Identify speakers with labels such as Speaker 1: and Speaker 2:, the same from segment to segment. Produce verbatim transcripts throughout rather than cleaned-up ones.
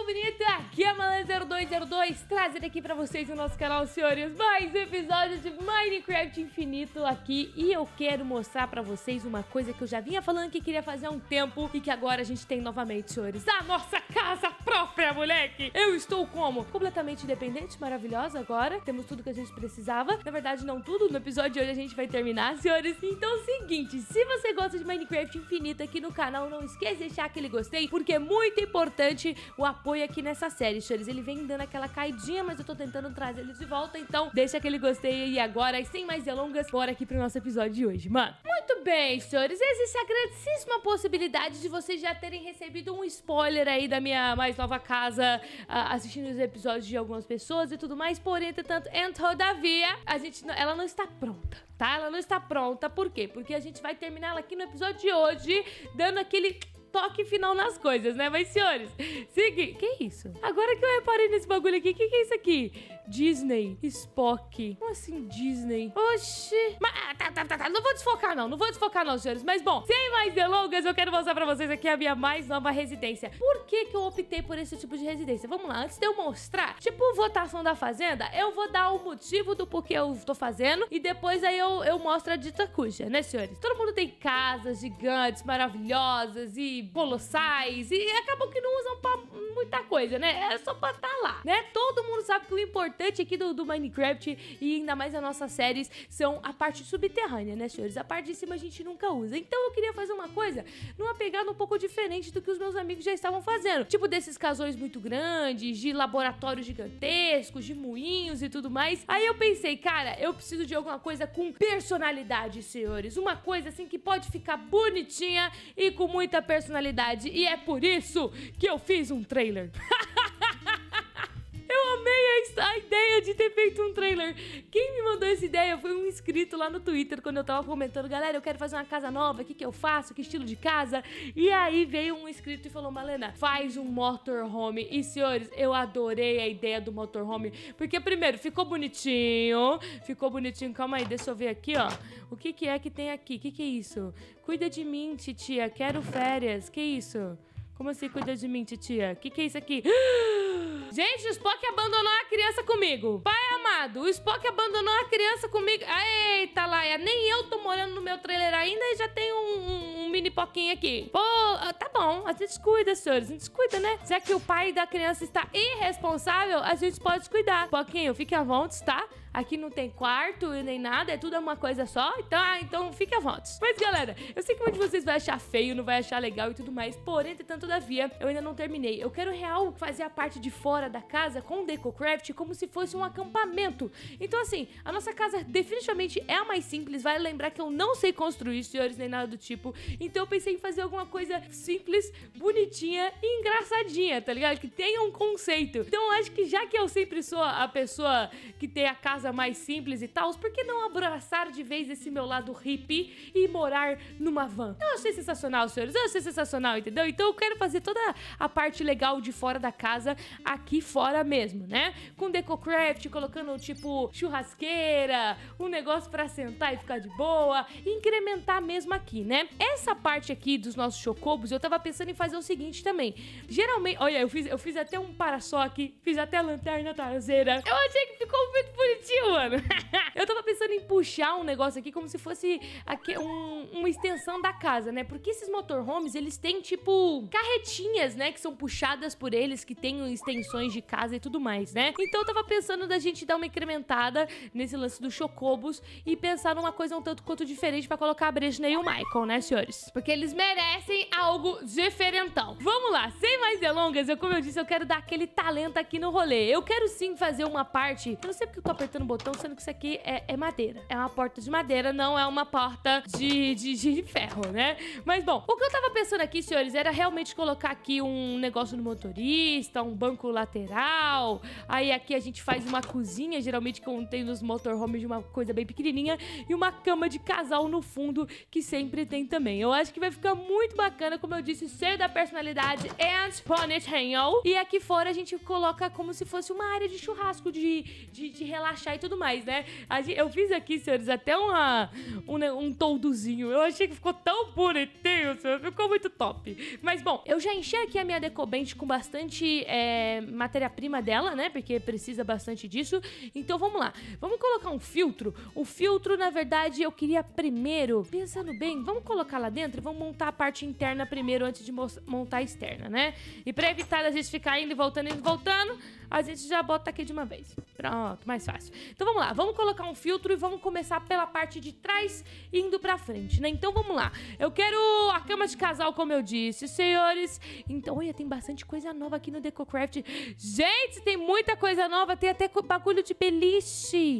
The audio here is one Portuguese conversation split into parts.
Speaker 1: bonito? Aqui é a Malan zero dois zero dois, trazendo aqui pra vocês no nosso canal, senhores, mais um episódio de Minecraft Infinito aqui. E eu quero mostrar pra vocês uma coisa que eu já vinha falando que queria fazer há um tempo e que agora a gente tem novamente, senhores. A nossa casa própria, moleque! Eu estou como? Completamente independente, maravilhosa agora. Temos tudo que a gente precisava. Na verdade, não tudo. No episódio de hoje a gente vai terminar, senhores. Então é o seguinte, se você gosta de Minecraft Infinito aqui no canal, não esquece de deixar aquele gostei, porque é muito importante o apoio aqui nessa série, senhores. Ele vem dando aquela caidinha, mas eu tô tentando trazer ele de volta, então deixa aquele gostei aí agora. E sem mais delongas, bora aqui pro nosso episódio de hoje, mano. Muito bem, senhores, existe a grandíssima possibilidade de vocês já terem recebido um spoiler aí da minha mais nova casa, uh, assistindo os episódios de algumas pessoas e tudo mais, porém, entretanto, e todavia, a gente, não, ela não está pronta, tá? Ela não está pronta, por quê? Porque a gente vai terminar ela aqui no episódio de hoje, dando aquele toque final nas coisas, né? Mas, senhores, seguinte, que isso? Agora que eu reparei nesse bagulho aqui, que que é isso aqui? Disney, Spock. Como assim Disney? Oxi. Mas, tá, tá, tá, tá. Não vou desfocar não, não vou desfocar não, senhores. Mas, bom, sem mais delongas, eu quero mostrar pra vocês aqui a minha mais nova residência. Por que que eu optei por esse tipo de residência? Vamos lá, antes de eu mostrar, tipo votação da Fazenda, eu vou dar o motivo do porquê eu tô fazendo e depois aí eu, eu mostro a dita cuja, né, senhores? Todo mundo tem casas gigantes, maravilhosas e colossais e acabam que não usam pra muita coisa, né? É só pra estar lá, né? Todo mundo sabe que o importante aqui do, do Minecraft e ainda mais as nossas séries são a parte subterrânea, né, senhores? A parte de cima a gente nunca usa. Então eu queria fazer uma coisa numa pegada um pouco diferente do que os meus amigos já estavam fazendo. Tipo desses casões muito grandes, de laboratórios gigantescos, de moinhos e tudo mais. Aí eu pensei, cara, eu preciso de alguma coisa com personalidade, senhores. Uma coisa assim que pode ficar bonitinha e com muita personalidade. E é por isso que eu fiz um trailer. Eu amei a, a ideia de ter feito um trailer. Quem me mandou essa ideia foi um inscrito lá no Twitter, quando eu tava comentando, galera, eu quero fazer uma casa nova, o que que eu faço, que estilo de casa? E aí veio um inscrito e falou, Malena, faz um motorhome. E senhores, eu adorei a ideia do motorhome, porque primeiro, ficou bonitinho, ficou bonitinho, calma aí, deixa eu ver aqui, ó. O que que é que tem aqui? O que que é isso? Cuida de mim, titia, quero férias, que isso? Como assim cuida de mim, titia? Que que é isso aqui? Gente, o Spock abandonou a criança comigo. Pai amado, o Spock abandonou a criança comigo. Eita, Laia, nem eu tô morando no meu trailer ainda e já tem um, um, um mini poquinho aqui. Pô, tá bom, a gente cuida, senhores. A gente cuida, né? Já que o pai da criança está irresponsável, a gente pode cuidar. Poquinho, fique à vontade, tá? Aqui não tem quarto e nem nada, é tudo uma coisa só. Então, ah, então fique à vontade. Mas, galera, eu sei que muitos de vocês vai achar feio, não vai achar legal e tudo mais. Porém, entretanto, todavia, eu ainda não terminei. Eu quero, real, fazer a parte de fora da casa com DecoCraft como se fosse um acampamento. Então, assim, a nossa casa definitivamente é a mais simples. Vale lembrar que eu não sei construir, senhores, nem nada do tipo. Então, eu pensei em fazer alguma coisa simples, bonitinha e engraçadinha, tá ligado? Que tenha um conceito. Então, eu acho que já que eu sempre sou a pessoa que tem a casa mais simples e tal, por que não abraçar de vez esse meu lado hippie e morar numa van? Eu achei sensacional, senhores, eu achei sensacional, entendeu? Então eu quero fazer toda a parte legal de fora da casa aqui fora mesmo, né? Com DecoCraft, colocando tipo churrasqueira, um negócio pra sentar e ficar de boa, e incrementar mesmo aqui, né? Essa parte aqui dos nossos chocobos, eu tava pensando em fazer o seguinte também. Geralmente, olha, eu fiz, eu fiz até um para-choque, fiz até a lanterna traseira. Eu achei que ficou muito bonitinho, mano. Eu tava pensando em puxar um negócio aqui como se fosse aqui um, uma extensão da casa, né? Porque esses motorhomes, eles têm, tipo, carretinhas, né? Que são puxadas por eles, que tem extensões de casa e tudo mais, né? Então eu tava pensando da gente dar uma incrementada nesse lance dos chocobos e pensar numa coisa um tanto quanto diferente pra colocar a Bresna e o Michael, né, senhores? Porque eles merecem algo diferentão. Vamos lá, sem mais delongas, eu, como eu disse, eu quero dar aquele talento aqui no rolê. Eu quero sim fazer uma parte... Eu não sei porque eu tô apertando o botão, sendo que isso aqui é, é madeira. É uma porta de madeira, não é uma porta de, de, de ferro, né? Mas, bom, o que eu tava pensando aqui, senhores, era realmente colocar aqui um negócio no motorista, um banco lateral. Aí aqui a gente faz uma cozinha, geralmente contém nos motorhomes de uma coisa bem pequenininha, e uma cama de casal no fundo, que sempre tem também. Eu acho que vai ficar muito bacana, como eu disse, ser da personalidade and ponytail. E aqui fora a gente coloca como se fosse uma área de churrasco, de, de, de relaxar e tudo mais, né? A gente, eu fiz aqui, senhores, até uma, um, um toldozinho. Eu achei que ficou tão bonitinho, senhores. Ficou muito top. Mas, bom, eu já enchi aqui a minha Decoband com bastante é, matéria-prima dela, né? Porque precisa bastante disso. Então, vamos lá. Vamos colocar um filtro. O filtro, na verdade, eu queria primeiro, pensando bem, vamos colocar lá dentro e vamos montar a parte interna primeiro antes de montar a externa, né? E pra evitar a gente ficar indo e voltando, indo e voltando, a gente já bota aqui de uma vez. Pronto, mais fácil. Então vamos lá, vamos colocar um filtro e vamos começar pela parte de trás indo pra frente, né? Então vamos lá. Eu quero a cama de casal, como eu disse, senhores. Então, olha, tem bastante coisa nova aqui no DecoCraft. Gente, tem muita coisa nova, tem até bagulho de beliche.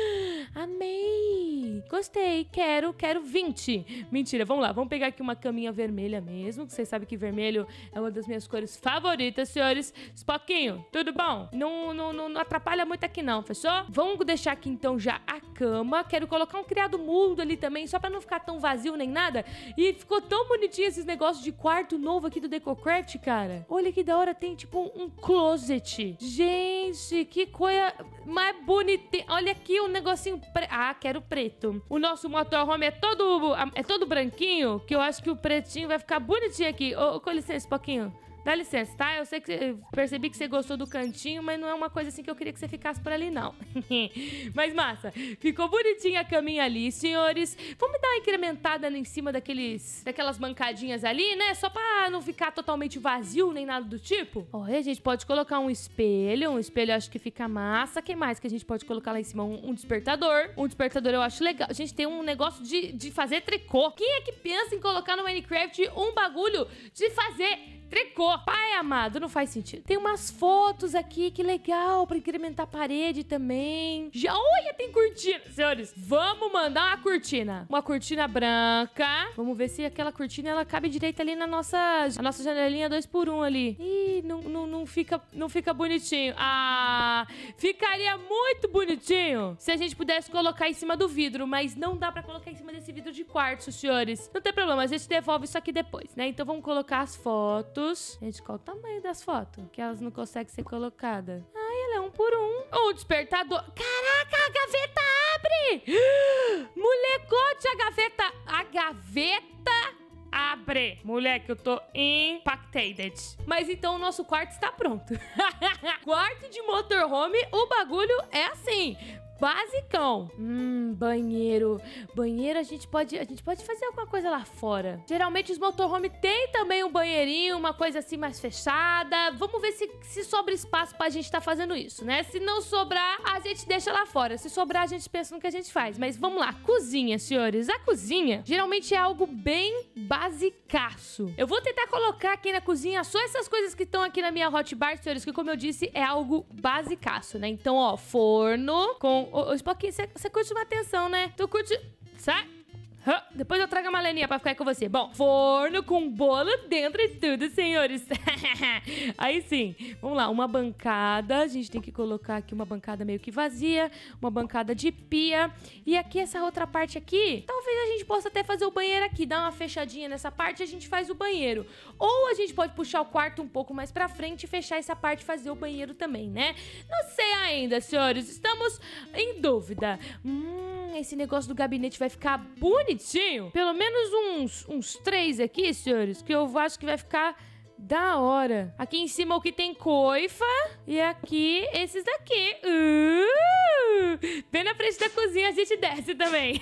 Speaker 1: Amei! Gostei, quero, quero vinte. Mentira, vamos lá, vamos pegar aqui uma caminha vermelha mesmo, que vocês sabem que vermelho é uma das minhas cores favoritas, senhores. Spockinho, tudo bom? Não, não, não, não atrapalha muito aqui não, fechou? Vamos deixar aqui então já a cama. Quero colocar um criado mudo ali também, só pra não ficar tão vazio nem nada. E ficou tão bonitinho esses negócios de quarto novo aqui do DecoCraft, cara. Olha que da hora, tem tipo um closet. Gente, que coisa mais bonitinha. Olha aqui um negocinho pre... Ah, quero preto. O nosso motorhome é todo, é todo branquinho, que eu acho que o pretinho vai ficar bonitinho aqui. Ô, com licença, um pouquinho. Dá licença, tá? Eu sei que eu percebi que você gostou do cantinho, mas não é uma coisa assim que eu queria que você ficasse por ali, não. Mas massa, ficou bonitinha a caminha ali, senhores. Vamos dar uma incrementada em cima daqueles, daquelas bancadinhas ali, né? Só pra não ficar totalmente vazio, nem nada do tipo. Olha, a gente pode colocar um espelho. Um espelho eu acho que fica massa. O que mais que a gente pode colocar lá em cima? Um, um despertador. Um despertador eu acho legal. A gente tem um negócio de, de fazer tricô. Quem é que pensa em colocar no Minecraft um bagulho de fazer tricô? Pai amado, não faz sentido. Tem umas fotos aqui, que legal, pra incrementar a parede também. Já, olha, tem cortina. Senhores, vamos mandar uma cortina. Uma cortina branca. Vamos ver se aquela cortina, ela cabe direito ali na nossa, a nossa janelinha dois por um ali. Ih, não, não, não, fica, não fica bonitinho. Ah, ficaria muito bonitinho se a gente pudesse colocar em cima do vidro, mas não dá pra colocar em cima desse vidro de quartzo, senhores. Não tem problema, a gente devolve isso aqui depois, né? Então vamos colocar as fotos. Gente, qual o tamanho das fotos? Que elas não conseguem ser colocadas. Ai, ela é um por um. Um despertador. Caraca, a gaveta abre! Molecote, a gaveta... A gaveta... abre. Moleque, eu tô impacted. Mas então o nosso quarto está pronto. Quarto de motorhome, o bagulho é assim... basicão. Hum, banheiro. Banheiro a gente pode, a gente pode fazer alguma coisa lá fora. Geralmente os motorhome tem também um banheirinho, uma coisa assim mais fechada. Vamos ver se, se sobra espaço pra gente tá fazendo isso, né? Se não sobrar, a gente deixa lá fora. Se sobrar, a gente pensa no que a gente faz. Mas vamos lá. Cozinha, senhores. A cozinha geralmente é algo bem basicaço. Eu vou tentar colocar aqui na cozinha só essas coisas que estão aqui na minha hotbar, senhores, que como eu disse, é algo basicaço, né? Então, ó, forno com... Ô, ô Spockinho, você curte uma atenção, né? Tu curte... Sai! Huh. Depois eu trago a Maleninha pra ficar aí com você. Bom, forno com bolo dentro e tudo, senhores. Aí sim. Vamos lá, uma bancada. A gente tem que colocar aqui uma bancada meio que vazia. Uma bancada de pia. E aqui, essa outra parte aqui, talvez a gente possa até fazer o banheiro aqui. Dar uma fechadinha nessa parte e a gente faz o banheiro. Ou a gente pode puxar o quarto um pouco mais pra frente e fechar essa parte e fazer o banheiro também, né? Não sei ainda, senhores. Estamos em dúvida. Hum, esse negócio do gabinete vai ficar bonito. Pelo menos uns, uns três aqui, senhores, que eu acho que vai ficar da hora. Aqui em cima o que tem coifa e aqui esses daqui. Uh! Bem na frente da cozinha a gente desce também.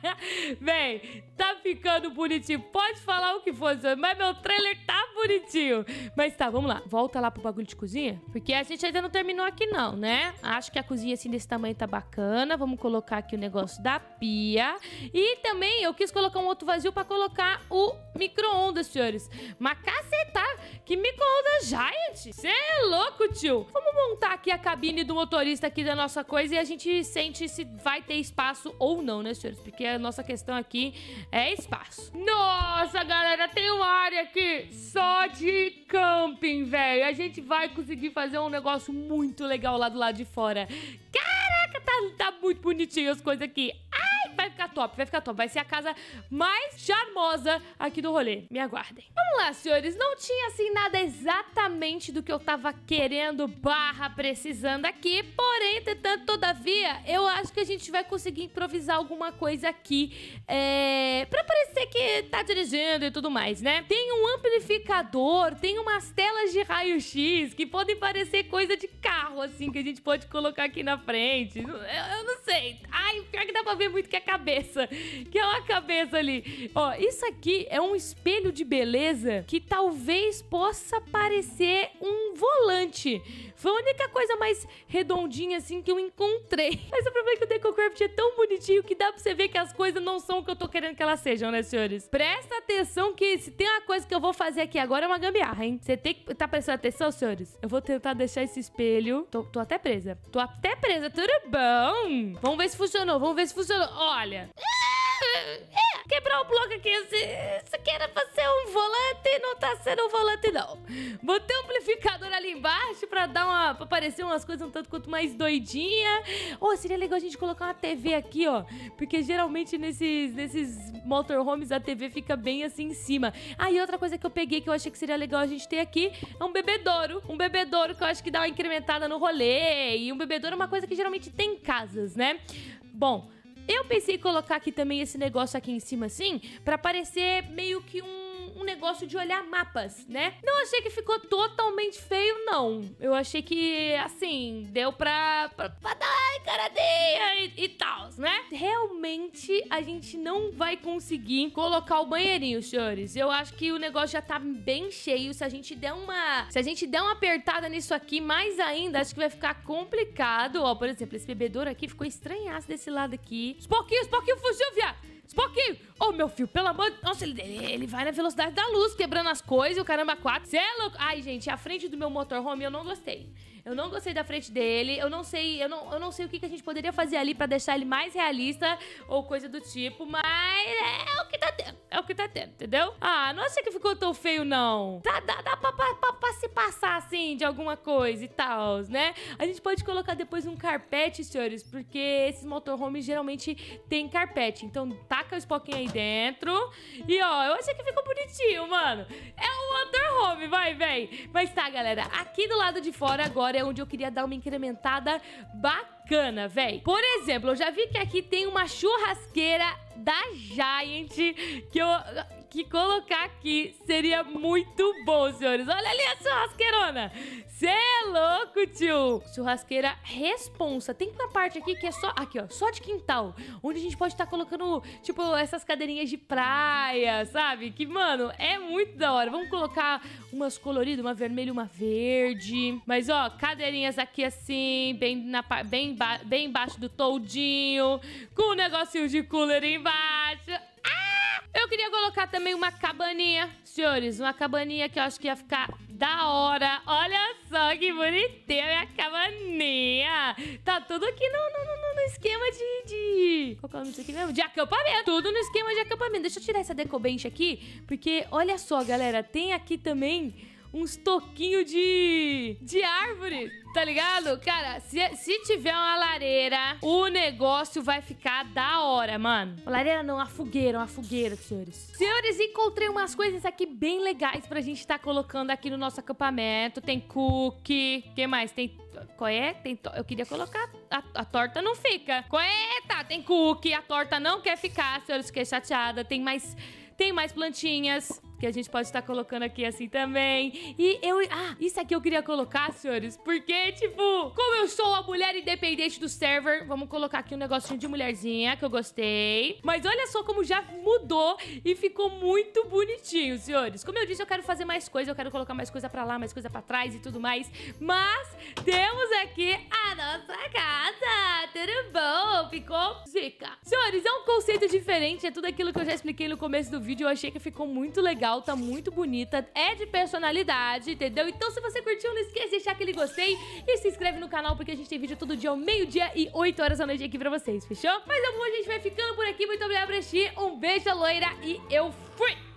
Speaker 1: Bem, tá ficando bonitinho. Pode falar o que for, mas meu trailer tá bonitinho. Mas tá, vamos lá. Volta lá pro bagulho de cozinha, porque a gente ainda não terminou aqui não, né? Acho que a cozinha assim desse tamanho tá bacana. Vamos colocar aqui o negócio da pia. E também eu quis colocar um outro vazio pra colocar o micro-ondas, senhores. Mas cacetar, que micro-ondas giant. Cê é louco, tio. Vamos montar aqui a cabine do motorista aqui da nossa coisa e a gente sente se vai ter espaço ou não, né, senhores? Porque a nossa questão aqui é espaço. Nossa, galera, tem uma área aqui só de camping, velho. A gente vai conseguir fazer um negócio muito legal lá do lado de fora. Caraca, tá, tá muito bonitinho as coisas aqui. Ai, vai ficar top, vai ficar top. Vai ser a casa mais charmosa aqui do rolê. Me aguardem. Vamos lá, senhores. Não tinha, assim, nada exatamente do que eu tava querendo barra precisando aqui. Porém, entretanto, todavia, eu acho que a gente vai conseguir improvisar alguma coisa aqui. É... Pra parecer que tá dirigindo e tudo mais, né? Tem um amplificador, tem umas telas de raio-x que podem parecer coisa de carro, assim, que a gente pode colocar aqui na frente. Eu, eu não sei. Ai, o pior que dá pra ver muito que é a cabeça. Que é uma cabeça ali. Ó, isso aqui é um espelho de beleza que talvez possa parecer um volante. Foi a única coisa mais redondinha, assim, que eu encontrei. Mas o problema é que o DecoCraft é tão bonitinho que dá pra você ver que as coisas não são o que eu tô querendo que elas sejam, né, senhores? Presta atenção que se tem uma coisa que eu vou fazer aqui agora é uma gambiarra, hein? Você tem que tá prestando atenção, senhores? Eu vou tentar deixar esse espelho... Tô, tô até presa. Tô até presa. Tudo bom? Vamos ver se funcionou. Vamos ver se funcionou. Olha... É, quebrar o bloco aqui. Isso aqui era pra ser um volante, não tá sendo um volante, não. Botei um amplificador ali embaixo pra dar uma... pra parecer umas coisas um tanto quanto mais doidinha. Oh, seria legal a gente colocar uma T V aqui, ó. Porque geralmente nesses, nesses motorhomes a T V fica bem assim em cima. Ah, e outra coisa que eu peguei que eu achei que seria legal a gente ter aqui é um bebedouro. Um bebedouro que eu acho que dá uma incrementada no rolê. E um bebedouro é uma coisa que geralmente tem em casas, né? Bom... Eu pensei em colocar aqui também esse negócio aqui em cima, assim, pra parecer meio que um, um negócio de olhar mapas, né? Não achei que ficou totalmente feio, não. Eu achei que, assim, deu pra, pra, pra dar uma encaradinha e, e tal, né? Realmente, a gente não vai conseguir colocar o banheirinho, senhores. Eu acho que o negócio já tá bem cheio. Se a gente der uma... Se a gente der uma apertada nisso aqui, mais ainda, acho que vai ficar complicado. Ó, por exemplo, esse bebedouro aqui ficou estranhaço desse lado aqui. Spoquinho, Spoquinho fugiu, viado. Spoquinho. Ô, oh, meu filho, pelo amor de... Nossa, ele, ele vai na velocidade da luz, quebrando as coisas e o caramba quatro. Cê é louco. Ai, gente, a frente do meu motorhome eu não gostei. Eu não gostei da frente dele. Eu não sei, eu não, eu não sei o que, que a gente poderia fazer ali pra deixar ele mais realista ou coisa do tipo, mas é o que tá tendo. É o que tá tendo, entendeu? Ah, não achei que ficou tão feio, não. Dá, dá, dá pra, pra, pra, pra se passar, assim, de alguma coisa e tal, né? A gente pode colocar depois um carpete, senhores, porque esses motorhomes geralmente tem carpete. Então, taca o Spoquinho aí dentro. E, ó, eu achei que ficou bonitinho, mano. É um motorhome, vai, véi. Mas tá, galera, aqui do lado de fora agora é onde eu queria dar uma incrementada bacana, véi. Por exemplo, eu já vi que aqui tem uma churrasqueira da Giant que eu... que colocar aqui seria muito bom, senhores. Olha ali a churrasqueirona. Cê é louco, tio. Churrasqueira responsa. Tem uma parte aqui que é só... Aqui, ó. Só de quintal. Onde a gente pode estar tá colocando, tipo, essas cadeirinhas de praia, sabe? Que, mano, é muito da hora. Vamos colocar umas coloridas, uma vermelha e uma verde. Mas, ó, cadeirinhas aqui assim, bem, na, bem, bem embaixo do toldinho. Com um negocinho de cooler embaixo. Ah! Eu queria colocar também uma cabaninha, senhores, uma cabaninha que eu acho que ia ficar da hora. Olha só que bonitinha a minha cabaninha. Tá tudo aqui no, no, no, no esquema de, de... Qual que é o nome disso aqui mesmo? De acampamento. Tudo no esquema de acampamento. Deixa eu tirar essa decobench aqui, porque olha só, galera, tem aqui também uns toquinhos de, de árvore, tá ligado? Cara, se, se tiver uma lareira, o negócio vai ficar da hora, mano. Uma lareira não, uma fogueira, uma fogueira, senhores. Senhores, encontrei umas coisas aqui bem legais pra gente tá colocando aqui no nosso acampamento. Tem cookie, o que mais? Tem... Qual é? Tem to... Eu queria colocar... A, a torta não fica. Qual é? Tá, tem cookie, a torta não quer ficar, senhores, fiquei chateada. Tem mais... Tem mais plantinhas que a gente pode estar colocando aqui assim também. E eu... Ah, isso aqui eu queria colocar, senhores, porque, tipo, como eu sou a mulher independente do server, vamos colocar aqui um negocinho de mulherzinha, que eu gostei. Mas olha só como já mudou e ficou muito bonitinho, senhores. Como eu disse, eu quero fazer mais coisa, eu quero colocar mais coisa pra lá, mais coisa pra trás e tudo mais. Mas temos aqui a nossa casa. Tudo bom? Ficou zica. Senhores, é um conceito diferente, é tudo aquilo que eu já expliquei no começo do vídeo. Eu achei que ficou muito legal. Tá muito bonita, é de personalidade, entendeu? Então se você curtiu, não esqueça de deixar aquele gostei e se inscreve no canal, porque a gente tem vídeo todo dia ao meio-dia e oito horas da noite aqui pra vocês, fechou? Mas é bom, a gente vai ficando por aqui, muito obrigada por assistir, um beijo, loira, e eu fui!